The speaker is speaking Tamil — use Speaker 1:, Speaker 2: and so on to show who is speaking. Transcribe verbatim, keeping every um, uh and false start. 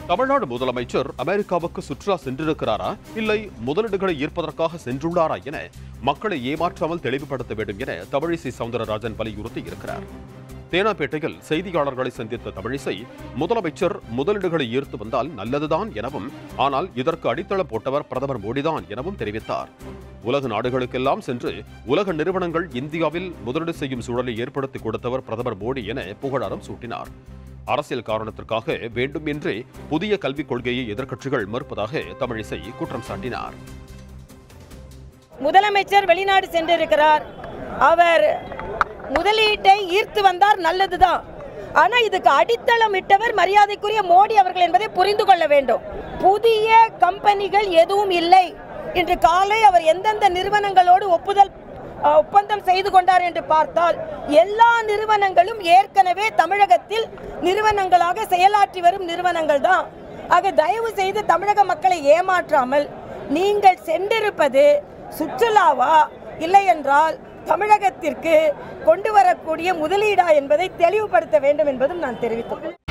Speaker 1: தமிழ்நாடு முதலமைச்சர் அமெரிக்காவுக்கு சுற்றுலா சென்றிருக்கிறாரா இல்லை முதலீடுகளை ஈர்ப்பதற்காக சென்றுள்ளாரா என மக்களை ஏமாற்றாமல் தெளிவுபடுத்த வேண்டும் என தமிழிசை சவுந்தரராஜன் வலியுறுத்தி இருக்கிறார். தேனாம்பேட்டையில் செய்தியாளர்களை சந்தித்த தமிழிசை, முதலமைச்சர் முதலீடுகளை ஈர்த்து வந்தால் நல்லதுதான் எனவும், ஆனால் இதற்கு அடித்தளம் போட்டவர் பிரதமர் மோடிதான் எனவும் தெரிவித்தார். உலக நாடுகளுக்கெல்லாம் சென்று உலக நிறுவனங்கள் இந்தியாவில் முதலீடு செய்யும் சூழலை ஏற்படுத்தி கொடுத்தவர் பிரதமர் மோடி என புகழாரம் சூட்டினார். அரசியல் காரணத்திற்காக வேண்டும் என்றே புதிய கல்விக் கொள்கையை எதிர்க்கட்சிகள் மறுப்பதாக தமிழிசை குற்றம் சாட்டினார்.
Speaker 2: முதலமைச்சர் வெளிநாடு சென்றிருக்கிறார். அவர் முதலீட்டை ஈர்த்து வந்தார், நல்லதுதான். ஆனா இதுக்கு அடித்தளம் இட்டவர் மரியாதைக்குரிய மோடி அவர்கள் என்பதை புரிந்து கொள்ள வேண்டும். புதிய கம்பெனிகள் எதுவும் இல்லை. இன்று காலை அவர் எந்தெந்த நிறுவனங்களோடு ஒப்புதல் ஒப்பந்தம் செய்து கொண்டார் என்று பார்த்தால் எல்லா நிறுவனங்களும் ஏற்கனவே தமிழகத்தில் நிறுவனங்களாக செயலாற்றி வரும் நிறுவனங்கள் தான். ஆக தயவு செய்து தமிழக மக்களை ஏமாற்றாமல், நீங்கள் சென்றிருப்பது சுற்றுலாவா இல்லை என்றால் தமிழகத்திற்கு கொண்டு வரக்கூடிய முதலீடா என்பதை தெளிவுபடுத்த வேண்டும் என்பதும் நான் தெரிவித்துள்ளேன்.